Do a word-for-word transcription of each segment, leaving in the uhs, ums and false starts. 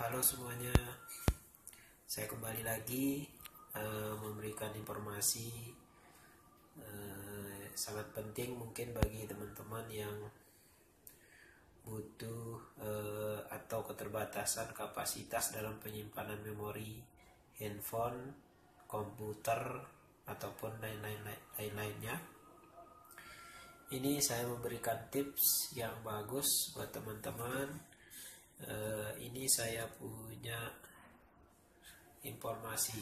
halo semuanya. Saya kembali lagi uh, memberikan informasi uh, sangat penting mungkin bagi teman-teman yang butuh uh, atau keterbatasan kapasitas dalam penyimpanan memori handphone, komputer ataupun lain-lainnya. Ini saya memberikan tips yang bagus buat teman-teman. Uh, ini saya punya informasi.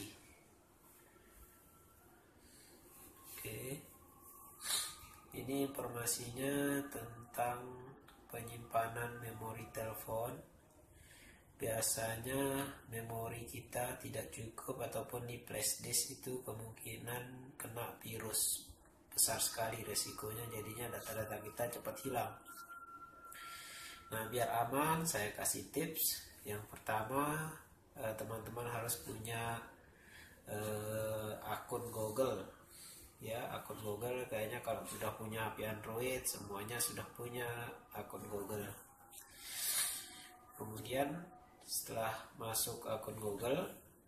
Oke, ini informasinya tentang penyimpanan memori telepon. Biasanya memori kita tidak cukup ataupun di flash disk itu kemungkinan kena virus, besar sekali resikonya, jadinya data-data kita cepat hilang. Nah, biar aman saya kasih tips. Yang pertama, teman-teman harus punya eh, akun Google. Ya, akun Google kayaknya kalau sudah punya H P Android semuanya sudah punya akun Google. Kemudian setelah masuk akun Google,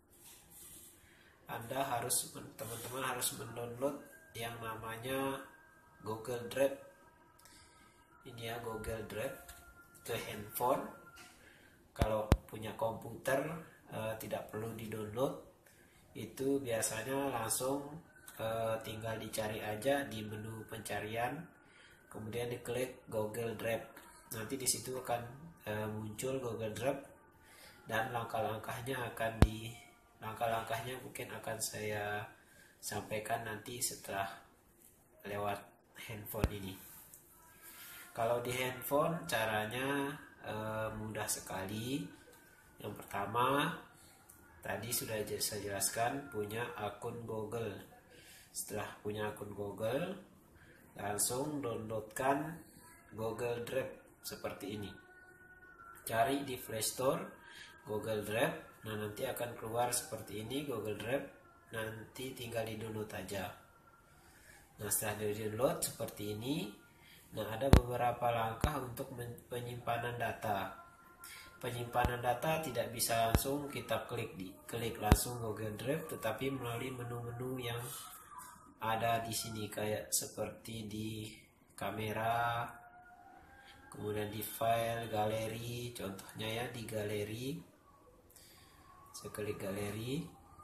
Anda harus teman-teman harus mendownload yang namanya Google Drive. Ini ya, Google Drive ke handphone. Kalau punya komputer uh, tidak perlu di-download, itu biasanya langsung uh, tinggal dicari aja di menu pencarian, kemudian diklik Google Drive. Nanti di situ akan uh, muncul Google Drive dan langkah-langkahnya akan di langkah-langkahnya mungkin akan saya sampaikan nanti setelah lewat handphone ini. Kalau di handphone caranya e, mudah sekali. Yang pertama tadi sudah saya jelaskan, punya akun Google. Setelah punya akun Google, langsung downloadkan Google Drive seperti ini. Cari di Play Store Google Drive. Nah, nanti akan keluar seperti ini Google Drive. Nanti tinggal di-download aja. Nah, setelah di-download seperti ini. Nah, ada beberapa langkah untuk penyimpanan data. Penyimpanan data tidak bisa langsung kita klik di klik langsung Google Drive, tetapi melalui menu-menu yang ada di sini, kayak seperti di kamera, kemudian di file, galeri. Contohnya ya di galeri. Saya klik galeri.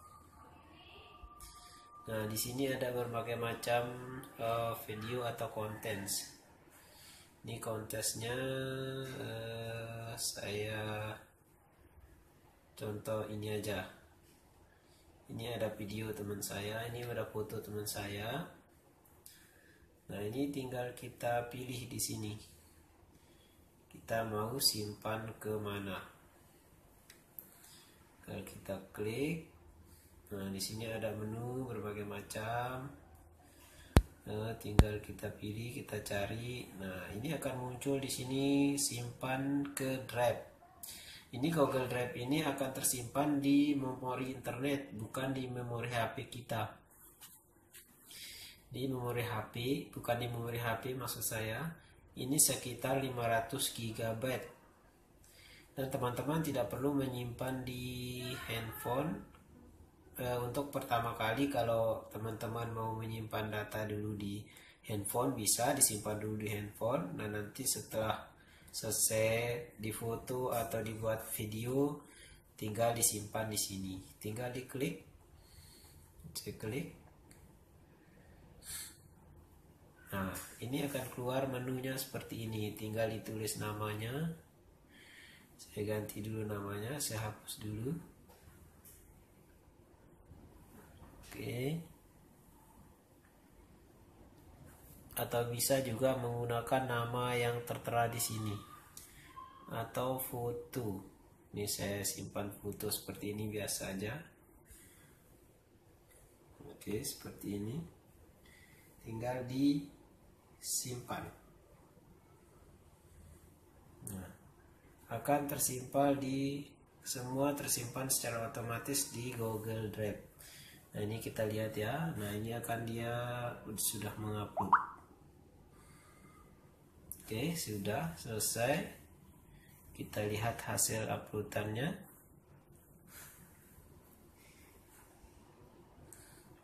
Nah, di sini ada berbagai macam uh, video atau contents. Ini kontesnya uh, saya contoh ini aja. Ini ada video teman saya, ini ada foto teman saya. Nah, ini tinggal kita pilih di sini. Kita mau simpan ke mana? Kalau kita klik, nah di sini ada menu berbagai macam. Nah, tinggal kita pilih, kita cari. Nah, ini akan muncul di sini simpan ke drive. Ini Google Drive ini akan tersimpan di memori internet, bukan di memori H P kita. Di memori H P, bukan di memori H P maksud saya. Ini sekitar lima ratus giga byte. Dan teman-teman tidak perlu menyimpan di handphone. Untuk pertama kali, kalau teman-teman mau menyimpan data dulu di handphone, bisa disimpan dulu di handphone. Nah, nanti setelah selesai difoto atau dibuat video, tinggal disimpan di sini. Tinggal diklik, saya klik. Nah, ini akan keluar menunya seperti ini. Tinggal ditulis namanya. Saya ganti dulu namanya, saya hapus dulu. Oke. Atau bisa juga menggunakan nama yang tertera di sini. Atau foto. Ini saya simpan foto seperti ini biasa aja. Oke, seperti ini. Tinggal disimpan. Nah, akan tersimpan di semua tersimpan secara otomatis di Google Drive. Nah, ini kita lihat ya. Nah, ini akan dia sudah mengupload. Oke, sudah selesai. Kita lihat hasil uploadannya.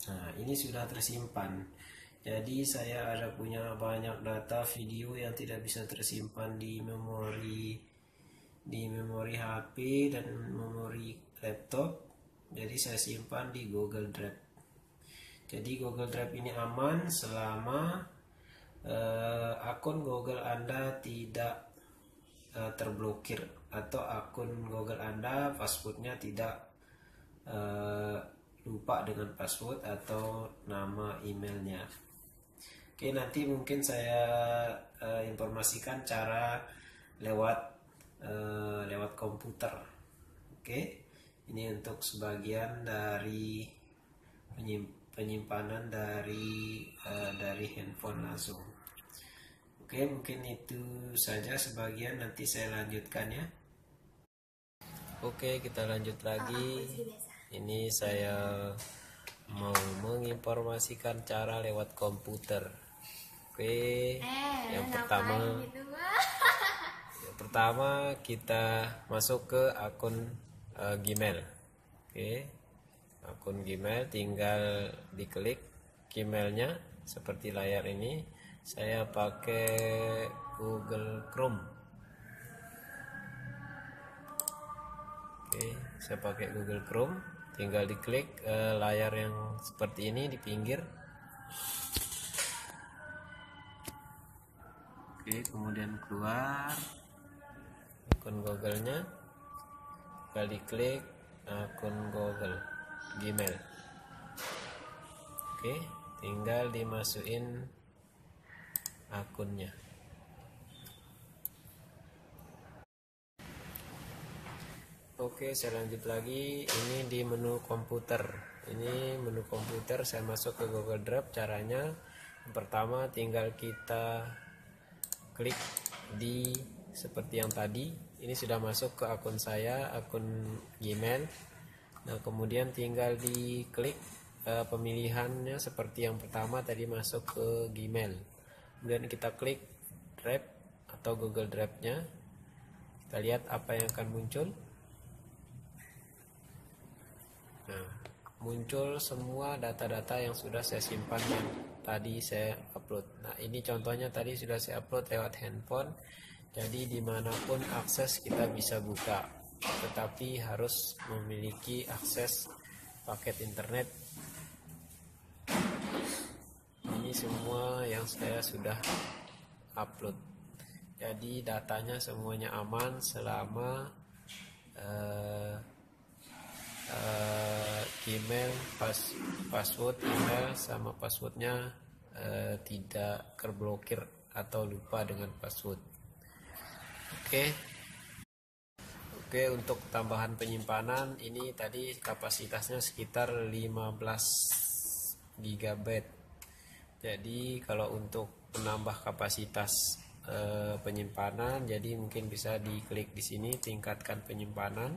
Nah, ini sudah tersimpan. Jadi saya ada punya banyak data video yang tidak bisa tersimpan di memori di memori H P dan memori laptop. Jadi saya simpan di Google Drive. Jadi Google Drive ini aman selama uh, akun Google Anda tidak uh, terblokir atau akun Google Anda passwordnya tidak uh, lupa dengan password atau nama emailnya. Oke, nanti mungkin saya uh, informasikan cara lewat uh, lewat komputer. Oke, ini untuk sebagian dari penyimpanan dari uh, dari handphone langsung. Oke, mungkin itu saja sebagian, nanti saya lanjutkan ya. Oke, kita lanjut lagi. Ini saya mau menginformasikan cara lewat komputer. Oke, eh, yang pertama gitu, yang pertama kita masuk ke akun uh, Gmail. Oke, akun Gmail tinggal diklik Gmailnya seperti layar ini. Saya pakai Google Chrome. Oke, saya pakai Google Chrome. Tinggal diklik uh, layar yang seperti ini di pinggir. Oke, kemudian keluar akun Google-nya, tinggal diklik akun Google Gmail. Oke, tinggal dimasukin akunnya. Oke, saya lanjut lagi. Ini di menu komputer. Ini menu komputer, saya masuk ke Google Drive. Caranya yang pertama tinggal kita klik di seperti yang tadi. Ini sudah masuk ke akun saya, akun Gmail. Nah, kemudian tinggal diklik uh, pemilihannya seperti yang pertama tadi, masuk ke Gmail. Kemudian kita klik Drive atau Google Drive-nya. Kita lihat apa yang akan muncul. Nah, muncul semua data-data yang sudah saya simpan yang tadi saya upload. Nah, ini contohnya tadi sudah saya upload lewat handphone. Jadi dimanapun akses kita bisa buka, tetapi harus memiliki akses paket internet. Ini semua yang saya sudah upload. Jadi datanya semuanya aman selama uh, uh, Gmail, pas, password email sama passwordnya uh, tidak terblokir atau lupa dengan password. Oke, oke untuk tambahan penyimpanan ini tadi kapasitasnya sekitar lima belas giga byte. Jadi kalau untuk menambah kapasitas uh, penyimpanan, jadi mungkin bisa diklik di sini tingkatkan penyimpanan.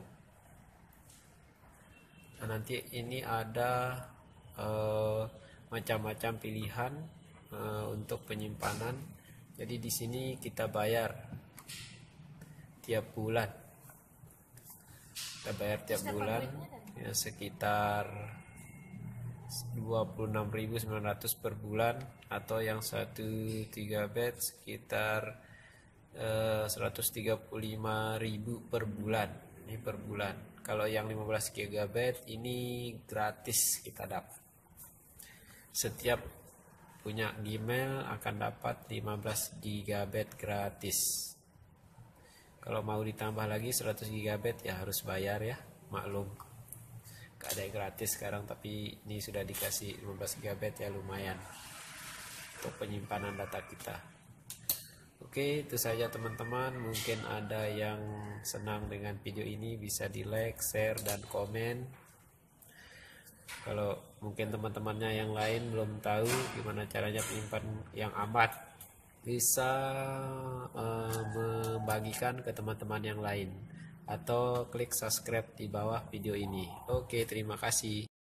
Nah, nanti ini ada uh, macam-macam pilihan uh, untuk penyimpanan. Jadi di sini kita bayar tiap bulan. Kita bayar tiap bulan ya, sekitar dua puluh enam ribu sembilan ratus per bulan, atau yang satu giga byte sekitar uh, seratus tiga puluh lima ribu per bulan. Ini per bulan. Kalau yang lima belas giga byte ini gratis kita dapat. Setiap punya Gmail akan dapat lima belas giga byte gratis. Kalau mau ditambah lagi seratus giga byte ya harus bayar ya, maklum. Gak ada yang gratis sekarang, tapi ini sudah dikasih lima belas giga byte ya, lumayan untuk penyimpanan data kita. Oke, itu saja teman-teman. Mungkin ada yang senang dengan video ini, bisa di like, share, dan komen. Kalau mungkin teman-temannya yang lain belum tahu gimana caranya menyimpan yang aman, bisa uh, membagikan ke teman-teman yang lain, atau klik subscribe di bawah video ini. Oke, terima kasih.